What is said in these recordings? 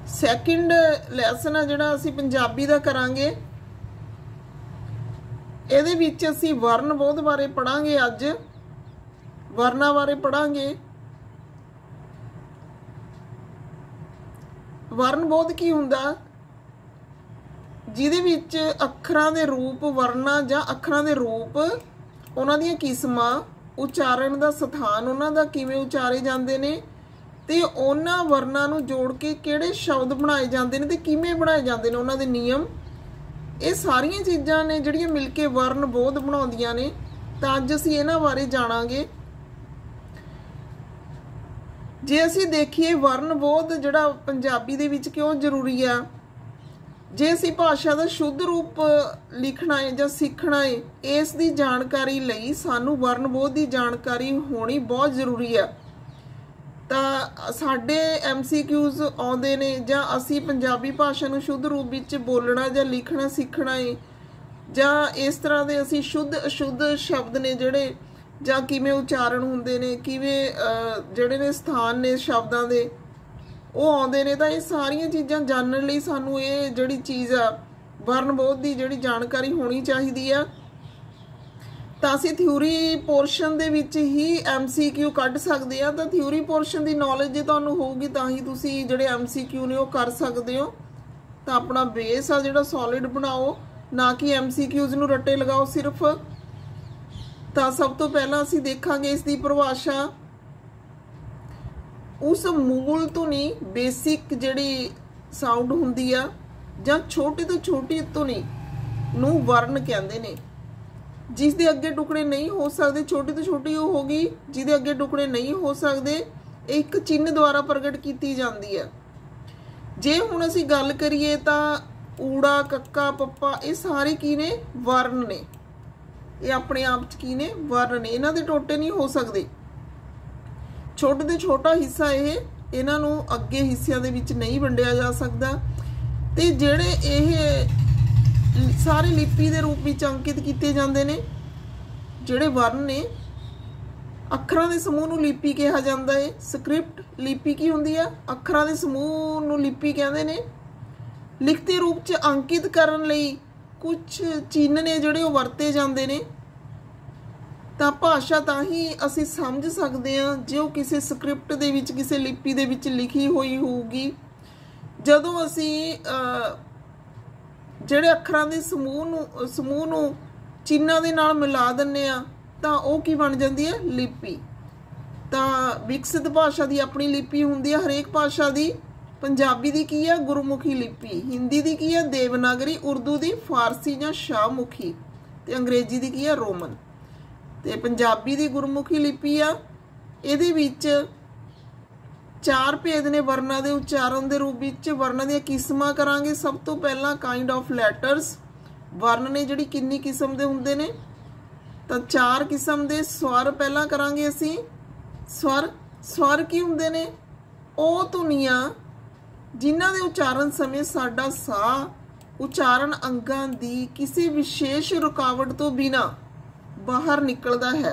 Second lesson है जिहड़ा असीं पंजाबी दा करांगे। इहदे विच असीं वर्ण बोध बारे पढ़ांगे। अज वर्णां बारे पढ़ांगे। वर्ण बोध की हुंदा, जिहदे विच अखरां दे रूप, वर्णां जां अखरां दे रूप, उन्हां दीयां किस्मां, उचारण दा स्थान, उन्हां दा किवें उचारे जांदे ने ते उन्हां वर्णां नूं जोड़ के किहड़े शब्द बनाए जांदे ने ते किवें बनाए जांदे ने, उन्हां दे नियम। ये सारियां चीज़ां ने जिहड़ियां मिल के वर्ण बोध बनाउंदियां ने। तां अज असीं इन्हां बारे जाणांगे। जे असीं देखीए वर्ण बोध जिहड़ा पंजाबी दे विच क्यों जरूरी है, जे असीं भाषा दा शुद्ध रूप लिखना है जां सीखना है, इस दी जानकारी लई सानूं वर्ण बोध की जानकारी होनी बहुत जरूरी है। ਤਾਂ ਸਾਡੇ MCQs ਆਉਂਦੇ ਨੇ ਜਾਂ ਅਸੀਂ ਪੰਜਾਬੀ ਭਾਸ਼ਾ ਨੂੰ ਸ਼ੁੱਧ ਰੂਪ ਵਿੱਚ ਬੋਲਣਾ ਜਾਂ ਲਿਖਣਾ ਸਿੱਖਣਾ ਹੈ, ਜਾਂ ਇਸ ਤਰ੍ਹਾਂ ਦੇ ਅਸੀਂ ਸ਼ੁੱਧ ਅਸ਼ੁੱਧ ਸ਼ਬਦ ਨੇ ਜਿਹੜੇ, ਜਾਂ ਕਿਵੇਂ ਉਚਾਰਨ ਹੁੰਦੇ ਨੇ, ਕਿਵੇਂ ਜਿਹੜੇ ਨੇ ਸਥਾਨ ਨੇ ਸ਼ਬਦਾਂ ਦੇ ਉਹ ਆਉਂਦੇ ਨੇ। ਤਾਂ ਇਹ ਸਾਰੀਆਂ ਚੀਜ਼ਾਂ ਜਾਣਨ ਲਈ ਸਾਨੂੰ ਇਹ ਜਿਹੜੀ ਚੀਜ਼ ਆ ਵਰਨ ਬੋਧ ਦੀ ਜਿਹੜੀ ਜਾਣਕਾਰੀ ਹੋਣੀ ਚਾਹੀਦੀ ਆ। ਤਾਂ ਅਸੀਂ ਥਿਊਰੀ ਪੋਰਸ਼ਨ ਦੇ ਵਿੱਚ ਹੀ MCQ ਕੱਢ ਸਕਦੇ ਆ। ਤਾਂ ਥਿਊਰੀ ਪੋਰਸ਼ਨ ਦੀ ਨੌਲੇਜ ਜੇ ਤੁਹਾਨੂੰ ਹੋਊਗੀ ਤਾਂ ਹੀ ਤੁਸੀਂ ਜਿਹੜੇ MCQ ਨੇ ਉਹ ਕਰ ਸਕਦੇ ਹੋ। ਤਾਂ ਆਪਣਾ ਬੇਸ ਆ ਜਿਹੜਾ ਸੋਲਿਡ ਬਣਾਓ, ਨਾ ਕਿ MCQs ਨੂੰ ਰੱਟੇ ਲਗਾਓ ਸਿਰਫ। ਤਾਂ ਸਭ ਤੋਂ ਪਹਿਲਾਂ ਅਸੀਂ ਦੇਖਾਂਗੇ ਇਸ ਦੀ ਪਰਿਭਾਸ਼ਾ। ਉਸ ਮੂਲ ਧੁਨੀ ਬੇਸਿਕ ਜਿਹੜੀ ਸਾਊਂਡ ਹੁੰਦੀ ਆ ਜਾਂ ਛੋਟੀ ਤੋਂ ਛੋਟੀ ਧੁਨੀ ਨੂੰ ਵਰਨ ਕਹਿੰਦੇ ਨੇ। जिस दे अगे टुकड़े नहीं हो सकते, छोटी तो छोटी वो होगी जिहदे अगे टुकड़े नहीं हो सकते, एक चिन्ह द्वारा प्रगट की जाती है। जे हुण असीं गल करिए तां ऊड़ा कक्का पप्पा ये सारे की ने वर्ण ने, ये अपने आप च की ने वर्ण ने, इन्हां दे टोटे नहीं हो सकते। छोटे तो छोटा हिस्सा ये इन्हां नूं अगे हिस्सिਆਂ ਦੇ ਵਿੱਚ नहीं वंडिया जा सकता। ते जिहड़े ਇਹ सारे लिपि के रूप में अंकित किए जाते हैं। जोड़े वर्ण ने अखरां के समूह नूं लिपि कहा जाता है। स्क्रिप्ट लिपि की होंदी है, अखरां के समूह नूं लिपि कहते हैं। लिखती रूप च अंकित करन लई कुछ चिन्ह ने जोड़े वरते जाते हैं। तां भाषा तां ही असीं समझ सकते हैं जो किसी स्क्रिप्ट दे विच, किसी लिपि दे विच लिखी हुई होगी। जदों असीं ਜਿਹੜੇ ਅੱਖਰਾਂ ਦੇ ਸਮੂਹ ਨੂੰ ਚਿੰਨ੍ਹਾਂ ਦੇ ਨਾਲ ਮਿਲਾ ਦਿੰਨੇ ਆ ਤਾਂ ਉਹ ਕੀ ਬਣ ਜਾਂਦੀ ਹੈ? ਲਿਪੀ। ਤਾਂ ਵਿਕਸਿਤ ਭਾਸ਼ਾ ਦੀ ਆਪਣੀ ਲਿਪੀ ਹੁੰਦੀ ਹੈ ਹਰੇਕ ਭਾਸ਼ਾ ਦੀ। ਪੰਜਾਬੀ ਦੀ ਕੀ ਹੈ? ਗੁਰਮੁਖੀ ਲਿਪੀ। ਹਿੰਦੀ ਦੀ ਕੀ ਹੈ? ਦੇਵਨਾਗਰੀ। ਉਰਦੂ ਦੀ ਫਾਰਸੀ ਜਾਂ ਸ਼ਾਹਮੁਖੀ। ਤੇ ਅੰਗਰੇਜ਼ੀ ਦੀ ਕੀ ਹੈ? ਰੋਮਨ। ਤੇ ਪੰਜਾਬੀ ਦੀ ਗੁਰਮੁਖੀ ਲਿਪੀ ਆ। ਇਹਦੇ ਵਿੱਚ 4 भेद ने वर्णा के उच्चारण के रूप में। वर्णा दी किस्मां करांगे। सब तो पहला काइंड ऑफ लैटर्स। वर्ण ने जिहड़ी किन्नी किस्म के हुंदे ने? तां 4 किस्म के। स्वर पहला करांगे असीं। स्वर की हुंदे ने? ਉਹ ਧੁਨੀਆਂ ਜਿਨ੍ਹਾਂ ਦੇ ਉਚਾਰਨ ਸਮੇਂ ਸਾਡਾ ਸਾਹ ਉਚਾਰਨ ਅੰਗਾਂ ਦੀ ਕਿਸੇ ਵਿਸ਼ੇਸ਼ ਰੁਕਾਵਟ ਤੋਂ ਬਿਨਾਂ ਬਾਹਰ ਨਿਕਲਦਾ ਹੈ।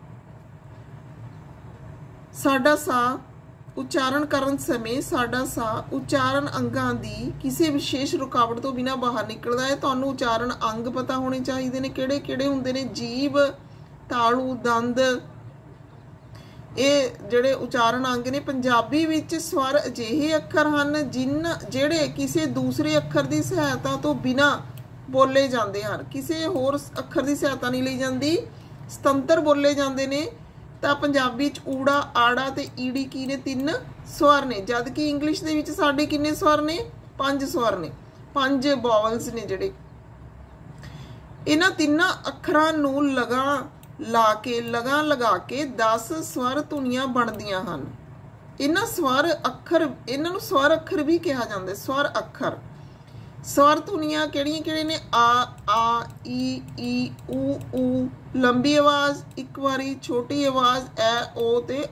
ਸਾਡਾ ਸਾਹ उच्चारण करन समय साडा साह उच्चारण अंगां दी किसी विशेष रुकावट तो बिना बाहर निकलदा है। तुहानूं उच्चारण अंग पता होने चाहिए ने किहड़े किहड़े हुंदे ने? जीभ, तालू, दंद, ये जिहड़े उच्चारण अंग ने। पंजाबी विच स्वर अजिहे अखर हन जिहड़े किसी दूसरे अखर की सहायता तो बिना बोले जाते हैं। किसी होर अखर की सहायता नहीं ली जाती, सुतंत्र बोले जाते हैं। ਤਾਂ ਪੰਜਾਬੀ ਚ ਊੜਾ, ਆੜਾ ਤੇ ਈੜੀ ਕੀ ਨੇ? 3 ਸਵਰ ਨੇ। ਜਦ ਕਿ ਇੰਗਲਿਸ਼ ਦੇ ਵਿੱਚ ਸਾਡੇ ਕਿੰਨੇ ਸਵਰ ਨੇ? 5 ਸਵਰ ਨੇ, 5 ਵੋਵਲਸ ਨੇ ਜਿਹੜੇ। ਇਹਨਾਂ ਤਿੰਨਾਂ ਅੱਖਰਾਂ ਨੂੰ ਲਗਾ ਕੇ 10 ਸਵਰ ਧੁਨੀਆਂ ਬਣਦੀਆਂ ਹਨ। ਇਹਨਾਂ ਸਵਰ ਅੱਖਰ, ਇਹਨਾਂ ਨੂੰ ਸਵਰ ਅੱਖਰ ਵੀ ਕਿਹਾ ਜਾਂਦਾ। ਸਵਰ ਅੱਖਰ। स्वर धुनियां किहड़ियां किहड़ियां ने? आ ई ऊ लंबी आवाज़ एक बारी, छोटी आवाज़ ए ओ ते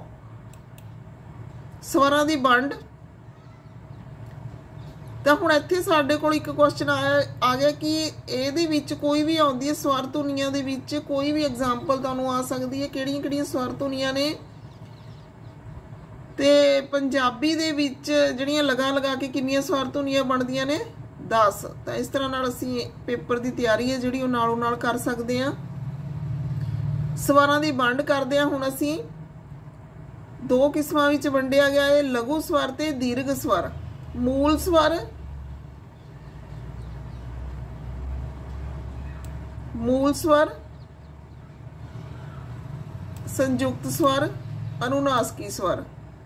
औ। स्वरां दी वंड। तो हुण इत्थे साडे कोल एक क्वेश्चन आ गया कि इहदे विच कोई भी आउंदी है स्वर धुनियां दे विच कोई भी एग्जाम्पल तुहानूं आ सकदी है। किहड़ियां किहड़ियां स्वर धुनियां ने? ਤੇ ਪੰਜਾਬੀ ਦੇ ਵਿੱਚ ਜਿਹੜੀਆਂ ਲਗਾ ਕੇ ਕਿੰਨੀਆਂ ਸਵਰ ਧੁਨੀਆਂ ਬਣਦੀਆਂ ਨੇ 10। ਤਾਂ ਇਸ ਤਰ੍ਹਾਂ ਨਾਲ ਅਸੀਂ ਪੇਪਰ ਦੀ ਤਿਆਰੀ ਹੈ ਜਿਹੜੀ ਉਹ ਨਾਲੋਂ ਨਾਲ ਕਰ ਸਕਦੇ ਹਾਂ। ਸਵਰਾਂ ਦੀ ਵੰਡ ਕਰਦੇ ਹਾਂ। ਹੁਣ ਅਸੀਂ ਦੋ ਕਿਸਮਾਂ ਵਿੱਚ ਵੰਡਿਆ ਗਿਆ ਹੈ, ਲਘੂ ਸਵਰ ਤੇ ਦੀਰਘ ਸਵਰ। ਮੂਲ ਸਵਰ, ਮੂਲ ਸਵਰ, ਸੰਯੁਕਤ ਸਵਰ, ਅਨੁਨਾਸਿਕੀ ਸਵਰ।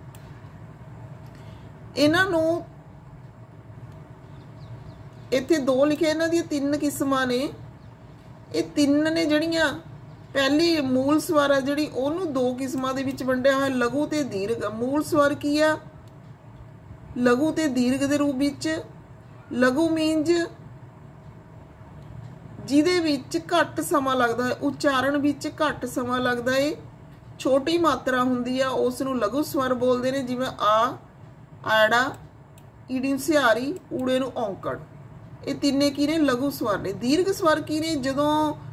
ਇਹਨਾਂ ਨੂੰ ਇੱਥੇ ਦੋ ਲਿਖੇ, ਇਹਨਾਂ ਦੀਆਂ ਤਿੰਨ ਕਿਸਮਾਂ ਨੇ। ਇਹ ਤਿੰਨ ਨੇ ਜਿਹੜੀਆਂ। ਪਹਿਲੀ ਮੂਲ ਸਵਰ ਆ ਜਿਹੜੀ, ਉਹਨੂੰ ਦੋ ਕਿਸਮਾਂ ਦੇ ਵਿੱਚ ਵੰਡਿਆ ਹੋਇਆ, ਲਘੂ ਤੇ ਦੀਰਘ। ਮੂਲ ਸਵਰ ਕੀ ਆ? ਲਘੂ ਤੇ ਦੀਰਘ ਦੇ ਰੂਪ ਵਿੱਚ। ਲਘੂ ਮੀਨਜ਼ ਜਿਹਦੇ ਵਿੱਚ ਘੱਟ ਸਮਾਂ ਲੱਗਦਾ ਹੈ, ਉਚਾਰਨ ਵਿੱਚ ਘੱਟ ਸਮਾਂ ਲੱਗਦਾ ਹੈ, ਛੋਟੀ ਮਾਤਰਾ ਹੁੰਦੀ ਆ, ਉਸ ਨੂੰ ਲਘੂ ਸਵਰ ਬੋਲਦੇ ਨੇ। ਜਿਵੇਂ ਆ, ਆੜਾ, ਈੜੀ ਨੂੰ ਸਿਹਾਰੀ, ਊੜੇ ਨੂੰ ਔਂਕੜ। ਇਹ ਤਿੰਨੇ ਕੀ ਨੇ? ਲਘੂ ਸਵਰ ਨੇ। ਦੀਰਘ ਸਵਰ ਕੀ ਨੇ? ਜਦੋਂ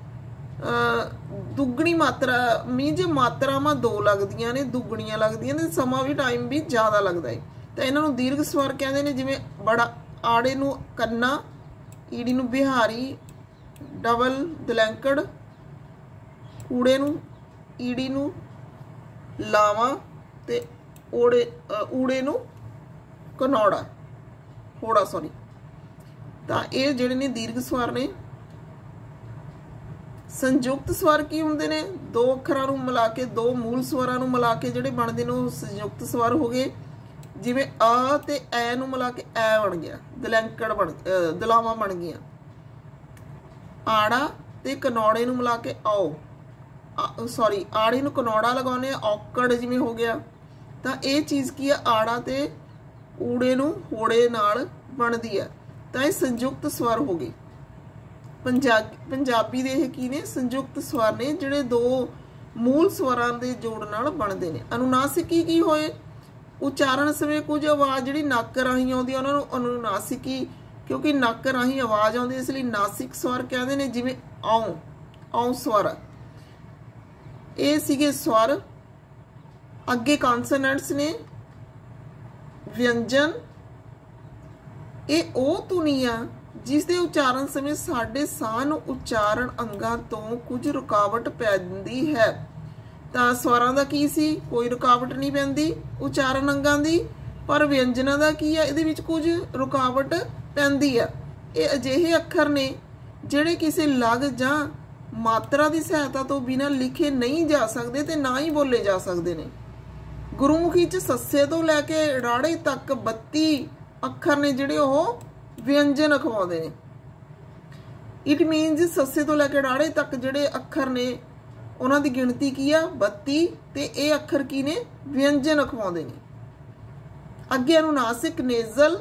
ਦੁੱਗਣੀ ਮਾਤਰਾ ਮੀਨਜ਼ ਮਾਤਰਾਵਾਂ ਦੋ ਲੱਗਦੀਆਂ ਨੇ, ਦੁੱਗਣੀਆਂ ਲੱਗਦੀਆਂ ਨੇ, ਸਮਾਂ ਵੀ ਟਾਈਮ ਵੀ ਜ਼ਿਆਦਾ ਲੱਗਦਾ ਹੈ, ਤਾਂ ਇਹਨਾਂ ਨੂੰ ਦੀਰਘ ਸਵਰ ਕਹਿੰਦੇ ਨੇ। ਜਿਵੇਂ ਬੜਾ, ਆੜੇ ਨੂੰ ਕੰਨਾ, ਈੜੀ ਨੂੰ ਬਿਹਾਰੀ, ਡਬਲ ਦਲੈਂਕੜ, ਊੜੇ ਨੂੰ, ਈੜੀ ਨੂੰ ਲਾਵਾਂ ਤੇ ਊੜੇ ਨੂੰ ਕਨੌੜਾ, ਹੋੜਾ, ਸੌਰੀ। ਤਾਂ ਇਹ ਜਿਹੜੇ ਨੇ ਦੀਰਘ ਸਵਰ ਨੇ। ਸੰਯੁਕਤ ਸਵਰ ਕੀ ਹੁੰਦੇ ਨੇ? ਦੋ ਅੱਖਰਾਂ ਨੂੰ ਮਿਲਾ ਕੇ, ਦੋ ਮੂਲ ਸਵਰਾਂ ਨੂੰ ਮਿਲਾ ਕੇ ਜਿਹੜੇ ਬਣਦੇ ਨੇ ਉਹ ਸੰਯੁਕਤ ਸਵਰ ਹੋ ਗਏ। ਜਿਵੇਂ ਆ ਤੇ ਐ ਨੂੰ ਮਿਲਾ ਕੇ ਐ ਬਣ ਗਿਆ, ਦਲੈਂਕੜ ਦਲਾਵਾਂ ਬਣ ਗਈਆਂ। ਆੜਾ ਤੇ ਕਨੌੜੇ ਨੂੰ ਮਿਲਾ ਕੇ ਆਓ, ਸੌਰੀ ਆੜੇ ਨੂੰ ਕਨੌੜਾ ਲਗਾਉਨੇ ਆ, ਔਕੜ ਜਿਵੇਂ ਹੋ ਗਿਆ। ਤਾਂ ਇਹ ਚੀਜ਼ ਕੀ ਆ? ਆੜਾ ਤੇ ਊੜੇ ਨੂੰ ਹੋੜੇ ਨਾਲ ਬਣਦੀ ਆ, ਤਾਂ ਇਹ ਸੰਯੁਕਤ ਸਵਰ ਹੋ ਗਏ। ਪੰਜਾਬੀ ਦੇ ਇਹ ਕੀ ਨੇ? ਸੰਯੁਕਤ ਸਵਰ ਨੇ, ਜਿਹੜੇ ਦੋ ਮੂਲ ਸਵਰਾਂ ਦੇ ਜੋੜ ਨਾਲ ਬਣਦੇ ਨੇ। ਅਨੁਨਾਸਿਕੀ ਕੀ ਹੋਏ? ਉਚਾਰਨ ਸਮੇਂ ਕੁਝ ਆਵਾਜ਼ ਜਿਹੜੀ ਨੱਕ ਰਾਹੀਂ ਆਉਂਦੀ ਆ ਉਹਨਾਂ ਨੂੰ ਅਨੁਨਾਸਿਕੀ, ਕਿਉਂਕਿ ਨੱਕ ਰਾਹੀਂ ਆਵਾਜ਼ ਆਉਂਦੀ ਇਸ ਲਈ ਨਾਸਿਕ ਸਵਰ ਕਹਿੰਦੇ ਨੇ। ਜਿਵੇਂ ਆਉ, ਆਉ ਸਵਰ। ਇਹ ਸੀਗੇ ਸਵਰ। ਅੱਗੇ ਕੌਨਸੋਨੈਂਟਸ ਨੇ, ਵਿਅੰਜਨ। ਇਹ ਉਹ ਧੁਨੀ ਆ ਜਿਸ ਦੇ ਉਚਾਰਨ ਸਮੇਂ ਸਾਡੇ ਸਾਹ ਨੂੰ ਉਚਾਰਨ ਅੰਗਾਂ ਤੋਂ ਕੁਝ ਰੁਕਾਵਟ ਪੈਂਦੀ ਹੈ। ਤਾਂ ਸਵਰਾਂ ਦਾ ਕੀ ਸੀ? ਕੋਈ ਰੁਕਾਵਟ ਨਹੀਂ ਪੈਂਦੀ ਉਚਾਰਨ ਅੰਗਾਂ ਦੀ। ਪਰ ਵਿਅੰਜਨਾਂ ਦਾ ਕੀ ਆ? ਇਹਦੇ ਵਿੱਚ ਕੁਝ ਰੁਕਾਵਟ ਪੈਂਦੀ ਆ। ਇਹ ਅਜਿਹੇ ਅੱਖਰ ਨੇ ਜਿਹੜੇ ਕਿਸੇ ਲਗ ਜਾਂ ਮਾਤਰਾ ਦੀ ਸਹਾਇਤਾ ਤੋਂ ਬਿਨਾਂ ਲਿਖੇ ਨਹੀਂ ਜਾ ਸਕਦੇ ਤੇ ਨਾ ਹੀ ਬੋਲੇ ਜਾ ਸਕਦੇ ਨੇ। ਗੁਰਮੁਖੀ 'ਚ ਸੱਸੇ ਤੋਂ ਲੈ ਕੇ ਰਾੜੇ ਤੱਕ 32 ਅੱਖਰ ਨੇ ਜਿਹੜੇ ਉਹ ਵਿਅੰਜਨ ਅਖਵਾਉਂਦੇ ਨੇ। ਇਟ ਮੀਨਸ ਸੱਸੇ ਤੋਂ ਲੈ ਕੇ ਰਾੜੇ ਤੱਕ ਜਿਹੜੇ ਅੱਖਰ ਨੇ ਉਹਨਾਂ ਦੀ ਗਿਣਤੀ ਕੀ ਆ? 32। ਤੇ ਇਹ ਅੱਖਰ ਕੀ ਨੇ? ਵਿਅੰਜਨ ਅਖਵਾਉਂਦੇ ਨੇ। ਅੱਗੇ ਅਨੁਨਾਸਿਕ, ਨੇਜ਼ਲ।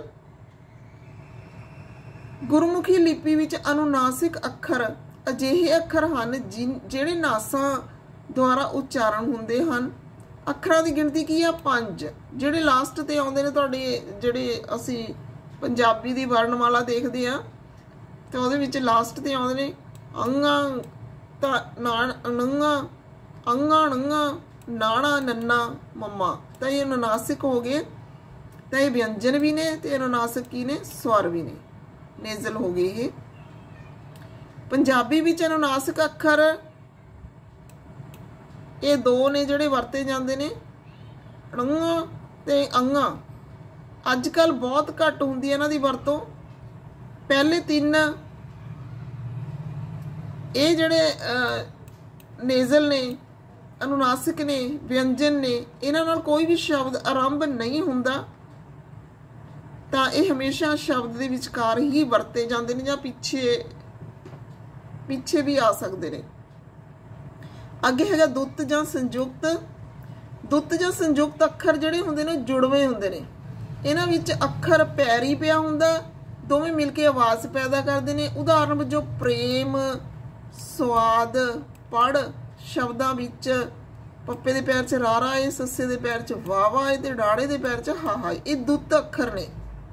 ਗੁਰਮੁਖੀ ਲਿਪੀ ਵਿੱਚ ਅਨੁਨਾਸਿਕ ਅੱਖਰ ਅਜਿਹੇ ਅੱਖਰ ਹਨ ਜਿਹੜੇ ਨਾਸਾਂ ਦੁਆਰਾ ਉਚਾਰਨ ਹੁੰਦੇ ਹਨ। ਅੱਖਰਾਂ ਦੀ ਗਿਣਤੀ ਕੀ ਆ? 5। ਜਿਹੜੇ ਲਾਸਟ ਤੇ ਆਉਂਦੇ ਨੇ ਤੁਹਾਡੇ, ਜਿਹੜੇ ਅਸੀਂ ਪੰਜਾਬੀ ਦੀ ਵਰਣਮਾਲਾ ਦੇਖਦੇ ਆ ਤੇ ਉਹਦੇ ਵਿੱਚ ਲਾਸਟ ਤੇ ਆਉਂਦੇ ਨੇ ਅੰਗਾ, ਤਾਂ ਨੰਗਾ, ਅੰਗਾ, ਨੰਗਾ, ਨਾਣਾ, ਨੰਨਾ, ਮੰਮਾ। ਤਾਂ ਇਹ ਅਨੁਨਾਸਿਕ ਹੋ ਗਏ। ਤਾਂ ਇਹ ਵਿਅੰਜਨ ਵੀ ਨੇ ਤੇ ਅਨੁਨਾਸਿਕ ਕੀ ਨੇ? ਸਵਰ ਵੀ ਨੇ, ਨੇਜ਼ਲ ਹੋ ਗਏ ਇਹ। ਪੰਜਾਬੀ ਵਿੱਚ ਅਨੁਨਾਸਿਕ ਅੱਖਰ ਇਹ ਦੋ ਨੇ ਜਿਹੜੇ ਵਰਤੇ ਜਾਂਦੇ ਨੇ, ਣੰਗਾ ਤੇ ਅੰਗਾ। ਅੱਜ ਕੱਲ ਬਹੁਤ ਘੱਟ ਹੁੰਦੀ ਹੈ ਇਹਨਾਂ ਦੀ ਵਰਤੋਂ। ਪਹਿਲੇ ਤਿੰਨ ਇਹ ਜਿਹੜੇ ਨੇਜ਼ਲ ਨੇ, ਅਨੁਨਾਸਿਕ ਨੇ, ਵਿਅੰਜਨ ਨੇ, ਇਹਨਾਂ ਨਾਲ ਕੋਈ ਵੀ ਸ਼ਬਦ ਆਰੰਭ ਨਹੀਂ ਹੁੰਦਾ। ਤਾਂ ਇਹ ਹਮੇਸ਼ਾ ਸ਼ਬਦ ਦੇ ਵਿਚਕਾਰ ਹੀ ਵਰਤੇ ਜਾਂਦੇ ਨੇ ਜਾਂ ਪਿੱਛੇ ਵੀ ਆ ਸਕਦੇ ਨੇ। ਅੱਗੇ ਹੈਗਾ ਦੁੱਤ ਜਾਂ ਸੰਯੁਕਤ। ਦੁੱਤ ਜਾਂ ਸੰਯੁਕਤ ਅੱਖਰ ਜਿਹੜੇ ਹੁੰਦੇ ਨੇ ਜੁੜਵੇਂ ਹੁੰਦੇ ਨੇ। ਇਹਨਾਂ ਵਿੱਚ ਅੱਖਰ ਪੈਰੀ ਪਿਆ ਹੁੰਦਾ, ਦੋਵੇਂ ਮਿਲ ਕੇ ਆਵਾਜ਼ ਪੈਦਾ ਕਰਦੇ ਨੇ। ਉਦਾਹਰਨ ਵਜੋਂ ਪ੍ਰੇਮ, ਸਵਾਦ, ਪੜ ਸ਼ਬਦਾਂ ਵਿੱਚ ਪੱਪੇ ਦੇ ਪੈਰ 'ਚ ਰਾਰਾ ਹੈ, ਸੱਸੇ ਦੇ ਪੈਰ 'ਚ ਵਾਵਾ ਹੈ ਤੇ ਡਾੜੇ ਦੇ ਪੈਰ 'ਚ ਹਾਹਾ ਹੈ। ਇਹ ਦੁੱਤ ਅੱਖਰ ਨੇ।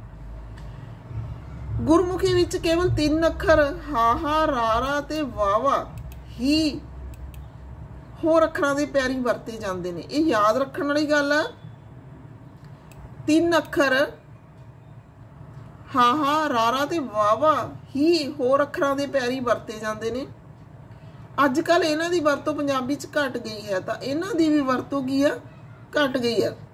ਗੁਰਮੁਖੀ ਵਿੱਚ ਕੇਵਲ 3 ਅੱਖਰ ਹਾਹਾ, ਰਾਰਾ ਤੇ ਵਾਵਾ ਹੀ ਹੋਰ ਅੱਖਰਾਂ ਦੇ ਪੈਰੀ ਵਰਤੇ ਜਾਂਦੇ ਨੇ। ਇਹ ਯਾਦ ਰੱਖਣ ਵਾਲੀ ਗੱਲ ਹੈ। 3 ਅੱਖਰ ਹਾਹਾ ਰਾਰਾ ਤੇ ਵਾਵਾ ਹੀ ਹੋਰ ਅੱਖਰਾਂ ਦੇ ਪੈਰੀ ਵਰਤੇ ਜਾਂਦੇ ਨੇ। ਅੱਜ ਕੱਲ ਇਹਨਾਂ ਦੀ ਵਰਤੋਂ ਪੰਜਾਬੀ ਚ ਘਟ ਗਈ ਹੈ, ਤਾਂ ਇਹਨਾਂ ਦੀ ਵੀ ਵਰਤੋਂ ਕੀ ਆ, ਘਟ ਗਈ ਆ।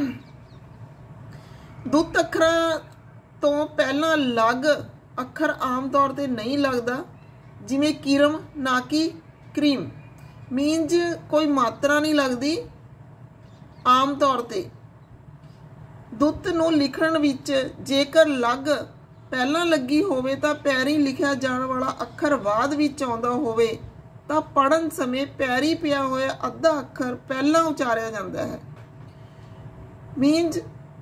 ਦੁੱਤ ਅੱਖਰਾਂ ਤੋਂ ਪਹਿਲਾਂ ਲੱਗ ਅੱਖਰ ਆਮ ਤੌਰ ਤੇ ਨਹੀਂ ਲੱਗਦਾ, ਜਿਵੇਂ ਕਿਰਮ ਨਾ ਕਿ ਕਰੀਮ। ਮੀਨਜ਼ ਕੋਈ ਮਾਤਰਾ ਨਹੀਂ ਲੱਗਦੀ ਆਮ ਤੌਰ ਤੇ। ਦੁੱਤ ਨੂੰ ਲਿਖਣ ਵਿੱਚ ਜੇਕਰ ਲੱਗ ਪਹਿਲਾਂ ਲੱਗੀ ਹੋਵੇ ਤਾਂ ਪੈਰੀ ਲਿਖਿਆ ਜਾਣ ਵਾਲਾ ਅੱਖਰ ਬਾਅਦ ਵਿੱਚ ਆਉਂਦਾ ਹੋਵੇ ਤਾਂ ਪੜ੍ਹਨ ਸਮੇਂ ਪੈਰੀ ਪਿਆ ਹੋਇਆ ਅੱਧਾ ਅੱਖਰ ਪਹਿਲਾਂ ਉਚਾਰਿਆ ਜਾਂਦਾ ਹੈ। ਮੀਨਜ਼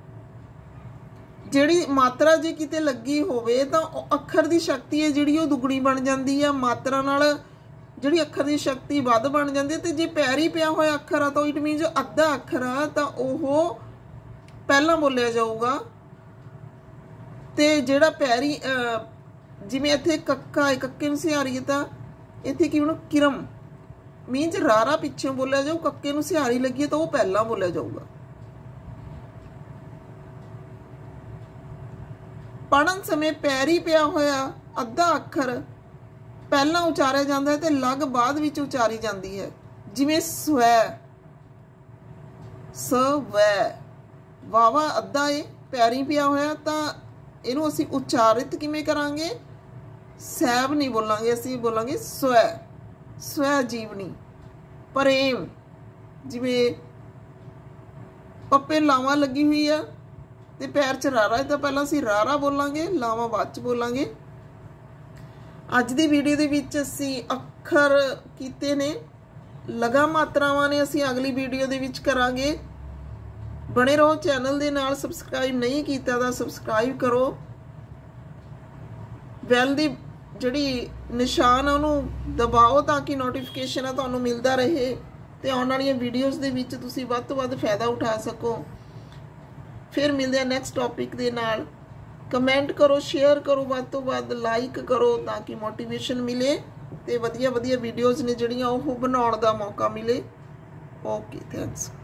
ਜਿਹੜੀ ਮਾਤਰਾ ਜੇ ਕਿਤੇ ਲੱਗੀ ਹੋਵੇ ਤਾਂ ਉਹ ਅੱਖਰ ਦੀ ਸ਼ਕਤੀ ਹੈ ਜਿਹੜੀ ਉਹ ਦੁੱਗਣੀ ਬਣ ਜਾਂਦੀ ਆ। ਮਾਤਰਾ ਨਾਲ ਜਿਹੜੀ ਅੱਖਰ ਦੀ ਸ਼ਕਤੀ ਵੱਧ ਬਣ ਜਾਂਦੀ ਹੈ। ਤੇ ਜੇ ਪੈਰੀ ਪਿਆ ਹੋਇਆ ਅੱਖਰ ਆ ਤਾਂ ਇਟ ਮੀਨਜ਼ ਅੱਧਾ ਅੱਖਰ ਆ ਤਾਂ ਉਹ ਪਹਿਲਾਂ ਬੋਲਿਆ ਜਾਊਗਾ। ਤੇ ਜਿਹੜਾ ਪੈਰੀ ਜਿਵੇਂ ਇੱਥੇ ਕੱਕਾ ਹੈ, ਕੱਕੇ ਨੂੰ ਸਿਹਾਰੀ ਤਾਂ ਇੱਥੇ ਕੀ ਬਣੂ, ਕਿਰਮ। ਮੀਨਜ਼ ਰਾਰਾ ਪਿੱਛੇ ਬੋਲਿਆ ਜਾਊ, ਕੱਕੇ ਨੂੰ ਸਿਹਾਰੀ ਲੱਗੀ ਤਾਂ ਉਹ ਪਹਿਲਾਂ ਬੋਲਿਆ ਜਾਊਗਾ। ਪੜ੍ਹਨ ਸਮੇਂ ਪੈਰੀ ਪਿਆ ਹੋਇਆ ਅੱਧਾ ਅੱਖਰ ਪਹਿਲਾਂ ਉਚਾਰਿਆ ਜਾਂਦਾ ਹੈ ਤੇ ਲੱਗ ਬਾਅਦ ਵਿੱਚ ਉਚਾਰੀ ਜਾਂਦੀ ਹੈ। ਜਿਵੇਂ ਸਵੈ, ਸਵੈ, ਵਾਵਾ ਅੱਧਾ ਏ ਪੈਰੀ ਪਿਆ ਹੋਇਆ ਤਾਂ ਇਹਨੂੰ ਅਸੀਂ ਉਚਾਰਿਤ ਕਿਵੇਂ ਕਰਾਂਗੇ, ਸੈਬ ਨਹੀਂ ਬੋਲਾਂਗੇ, ਅਸੀਂ ਬੋਲਾਂਗੇ ਸਵੈ, ਸਵੈ ਜੀਵਨੀ। ਪ੍ਰੇਮ, ਜਿਵੇਂ ਪੱਪੇ ਲਾਵਾਂ ਲੱਗੀ ਹੋਈ ਆ ਤੇ ਪੈਰ 'ਚ ਰਾਰਾ ਹੈ ਤਾਂ ਪਹਿਲਾਂ ਅਸੀਂ ਰਾਰਾ ਬੋਲਾਂਗੇ, ਲਾਵਾਂ ਬਾਅਦ 'ਚ ਬੋਲਾਂਗੇ। ਅੱਜ ਦੀ ਵੀਡੀਓ ਦੇ ਵਿੱਚ ਅਸੀਂ ਅੱਖਰ ਕੀਤੇ ਨੇ, ਲਗਾ ਮਾਤਰਾਵਾਂ ਨੇ ਅਸੀਂ ਅਗਲੀ ਵੀਡੀਓ ਦੇ ਵਿੱਚ ਕਰਾਂਗੇ। ਬਣੇ ਰਹੋ ਚੈਨਲ ਦੇ ਨਾਲ। ਸਬਸਕ੍ਰਾਈਬ ਨਹੀਂ ਕੀਤਾ ਤਾਂ ਸਬਸਕ੍ਰਾਈਬ ਕਰੋ। ਬੈਲ ਦੀ ਜਿਹੜੀ ਨਿਸ਼ਾਨ ਆ ਉਹਨੂੰ ਦਬਾਓ ਤਾਂ ਕਿ ਨੋਟੀਫਿਕੇਸ਼ਨ ਆ ਤੁਹਾਨੂੰ ਮਿਲਦਾ ਰਹੇ ਤੇ ਆਉਣ ਵਾਲੀਆਂ ਵੀਡੀਓਜ਼ ਦੇ ਵਿੱਚ ਤੁਸੀਂ ਵੱਧ ਤੋਂ ਵੱਧ ਫਾਇਦਾ ਉਠਾ ਸਕੋ। ਫਿਰ ਮਿਲਦੇ ਆ ਨੈਕਸਟ ਟੌਪਿਕ ਦੇ ਨਾਲ। ਕਮੈਂਟ ਕਰੋ, ਸ਼ੇਅਰ ਕਰੋ, ਵੱਧ ਤੋਂ ਵੱਧ ਲਾਈਕ ਕਰੋ ਤਾਂ ਕਿ ਮੋਟੀਵੇਸ਼ਨ ਮਿਲੇ ਤੇ ਵਧੀਆ ਵਧੀਆ ਵੀਡੀਓਜ਼ ਨੇ ਜਿਹੜੀਆਂ ਉਹ ਬਣਾਉਣ ਦਾ ਮੌਕਾ ਮਿਲੇ। Okay, thanks.